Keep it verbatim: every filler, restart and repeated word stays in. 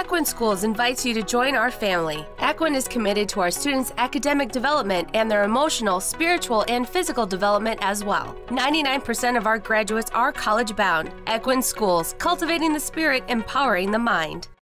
Aquin Schools invites you to join our family. Aquin is committed to our students' academic development and their emotional, spiritual, and physical development as well. ninety-nine percent of our graduates are college-bound. Aquin Schools, cultivating the spirit, empowering the mind.